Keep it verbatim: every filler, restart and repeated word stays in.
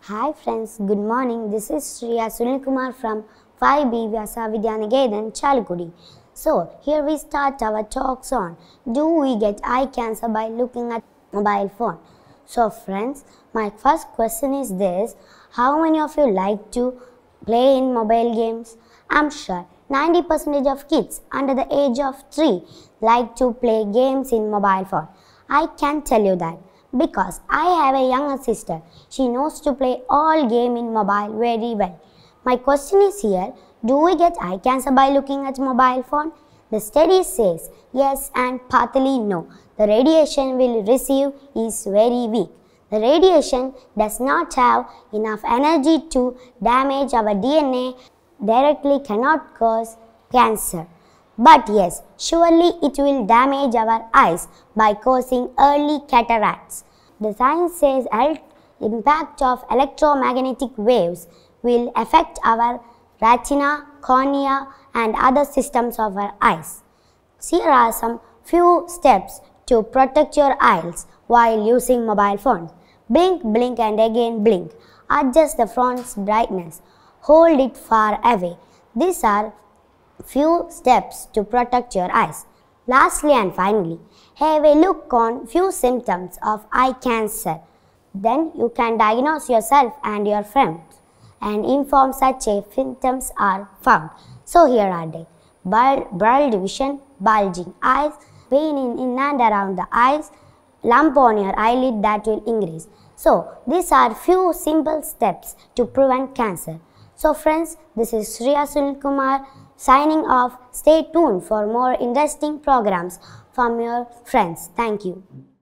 Hi friends, good morning. This is Shriya Sunil Kumar from five B Vyasa Vidyanigedan, Chalakudi. So, here we start our talks on do we get eye cancer by looking at mobile phone? So friends, my first question is this: how many of you like to play in mobile games? I'm sure ninety percent of kids under the age of three like to play games in mobile phone. I can tell you that because I have a younger sister. She knows to play all game in mobile very well. My question is here, do we get eye cancer by looking at mobile phone? The study says yes and partly no. The radiation we will receive is very weak. The radiation does not have enough energy to damage our D N A, directly cannot cause cancer. But yes, surely it will damage our eyes by causing early cataracts. The science says the impact of electromagnetic waves will affect our retina, cornea and other systems of our eyes. Here are some few steps to protect your eyes while using mobile phones. Blink, blink and again blink. Adjust the phone's brightness. Hold it far away. These are few steps to protect your eyes. Lastly and finally, have a look on few symptoms of eye cancer. Then you can diagnose yourself and your friends and inform such a symptoms are found. So here are they: blurred vision, bulging eyes, pain in, in and around the eyes, lump on your eyelid that will increase. So these are few simple steps to prevent cancer. So friends, this is Shriya Sunil Kumar signing off. Stay tuned for more interesting programs from your friends. Thank you.